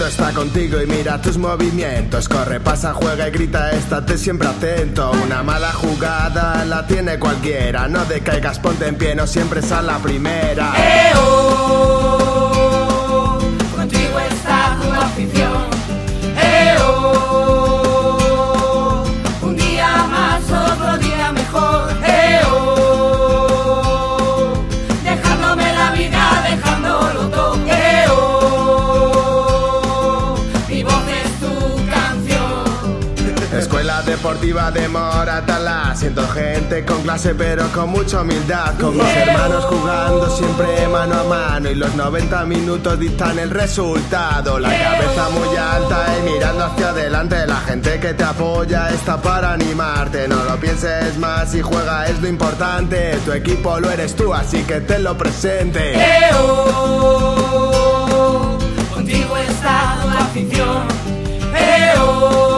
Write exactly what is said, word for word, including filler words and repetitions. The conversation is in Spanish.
mundo está contigo y mira tus movimientos. Corre, pasa, juega y grita, estate siempre atento. Una mala jugada la tiene cualquiera. No decaigas, ponte en pie, no siempre sal la primera. ¡Eh, oh! Contigo está tu afición. ¡Eh, oh! Un día más, otro día mejor. ¡Eh, oh! Dejándome la vida, dejándolo todo. ¡Eh, oh! Mi voz es tu canción. Escuela Deportiva de Moratalá. Siento gente con clase pero con mucha humildad. Con mis hermanos jugando siempre mano a mano. Y los noventa minutos dictan el resultado. La cabeza muy alta y mirando hacia adelante. La gente que te apoya está para animarte. No lo pienses más y juega, es lo importante. Tu equipo lo eres tú, así que tenlo presente. ¡Eh, oh! Contigo está tu afición. ¡Eh, oh!